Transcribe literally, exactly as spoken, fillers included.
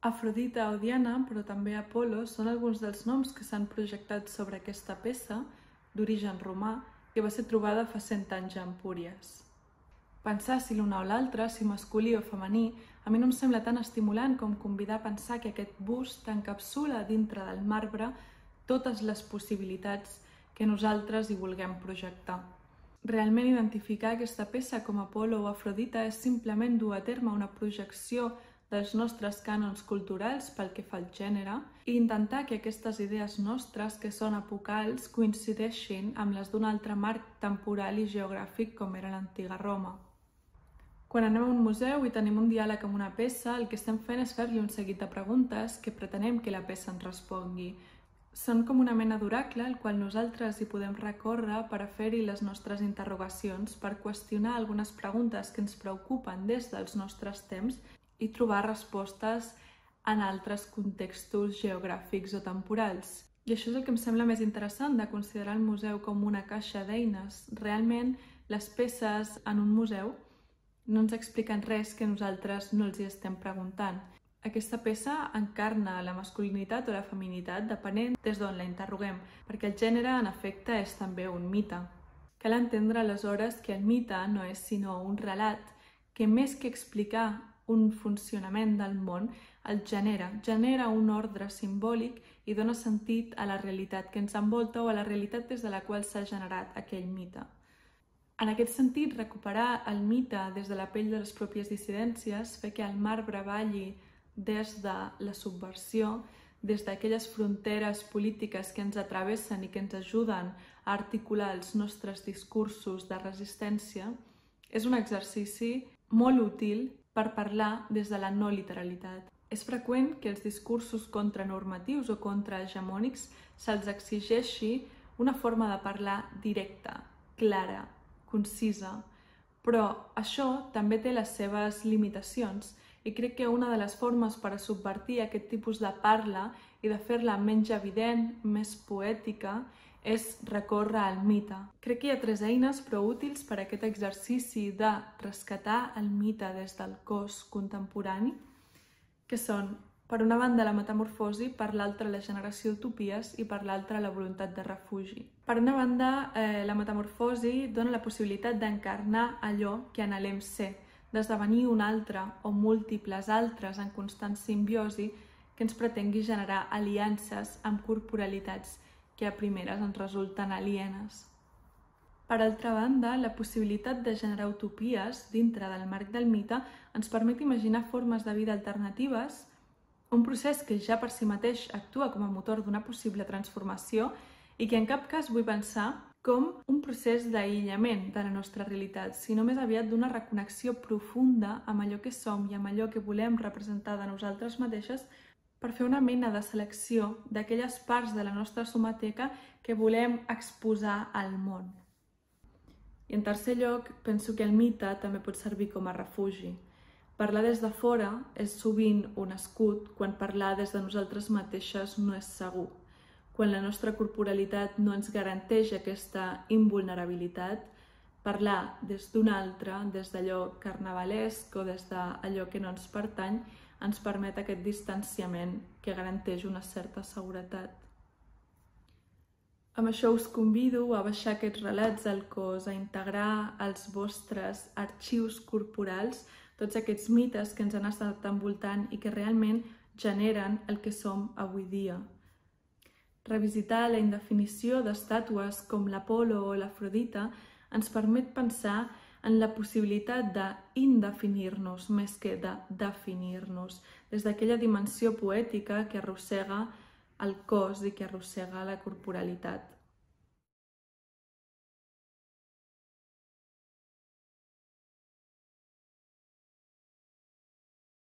Afrodita o Diana, però també Apol·lo, són alguns dels noms que s'han projectat sobre aquesta peça, d'origen romà, que va ser trobada fa cent anys a Empúries. Pensar si l'una o l'altra, si masculí o femení, a mi no em sembla tan estimulant com convidar a pensar que aquest bust encapsula dintre del marbre totes les possibilitats que nosaltres hi vulguem projectar. Realment identificar aquesta peça com Apol·lo o Afrodita és simplement dur a terme una projecció dels nostres cànons culturals pel que fa al gènere i intentar que aquestes idees nostres, que són apocals, coincideixin amb les d'un altre marc temporal i geogràfic com era l'antiga Roma. Quan anem a un museu i tenim un diàleg amb una peça, el que estem fent és fer-li un seguit de preguntes que pretenem que la peça ens respongui. Són com una mena d'oracle al qual nosaltres hi podem recórrer per a fer-hi les nostres interrogacions, per qüestionar algunes preguntes que ens preocupen des dels nostres temps i trobar respostes en altres contextos geogràfics o temporals. I això és el que em sembla més interessant de considerar el museu com una caixa d'eines. Realment, les peces en un museu no ens expliquen res que nosaltres no els hi estem preguntant. Aquesta peça encarna la masculinitat o la feminitat depenent des d'on la interroguem, perquè el gènere, en efecte, és també un mite. Cal entendre aleshores que el mite no és sinó un relat que, més que explicar un funcionament del món, el genera, genera un ordre simbòlic i dona sentit a la realitat que ens envolta o a la realitat des de la qual s'ha generat aquell mite. En aquest sentit, recuperar el mite des de la pell de les pròpies dissidències, fer que el marbre balli des de la subversió, des d'aquelles fronteres polítiques que ens atravessen i que ens ajuden a articular els nostres discursos de resistència, és un exercici molt útil per parlar des de la no literalitat. És freqüent que els discursos contranormatius o contrahegemònics se'ls exigeixi una forma de parlar directa, clara, concisa, però això també té les seves limitacions i crec que una de les formes per a subvertir aquest tipus de parla i de fer-la menys evident, més poètica, és recórrer al mite. Crec que hi ha tres eines prou útils per a aquest exercici de rescatar el mite des del cos contemporani, que són, per una banda, la metamorfosi, per l'altra, la generació d'utopies i per l'altra, la voluntat de refugi. Per una banda, eh, la metamorfosi dona la possibilitat d'encarnar allò que anhelem ser, d'esdevenir un altre o múltiples altres en constant simbiosi que ens pretengui generar aliances amb corporalitats que a primeres ens resulten alienes. Per altra banda, la possibilitat de generar utopies dintre del marc del mite ens permet imaginar formes de vida alternatives, un procés que ja per si mateix actua com a motor d'una possible transformació i que en cap cas vull pensar com un procés d'aïllament de la nostra realitat, sinó més aviat d'una reconnexió profunda amb allò que som i amb allò que volem representar de nosaltres mateixes per fer una mena de selecció d'aquelles parts de la nostra somateca que volem exposar al món. I en tercer lloc, penso que el mite també pot servir com a refugi. Parlar des de fora és sovint un escut quan parlar des de nosaltres mateixes no és segur. Quan la nostra corporalitat no ens garanteix aquesta invulnerabilitat, parlar des d'un altre, des d'allò carnavalesc o des d'allò que no ens pertany, ens permet aquest distanciament que garanteix una certa seguretat. Amb això us convido a baixar aquests relats al cos, a integrar als vostres arxius corporals tots aquests mites que ens han estat envoltant i que realment generen el que som avui dia. Revisitar la indefinició d'estàtues com l'Apol·lo o l'Afrodita ens permet pensar en la possibilitat d'indefinir-nos més que de definir-nos, des d'aquella dimensió poètica que arrossega el cos i que arrossega la corporalitat.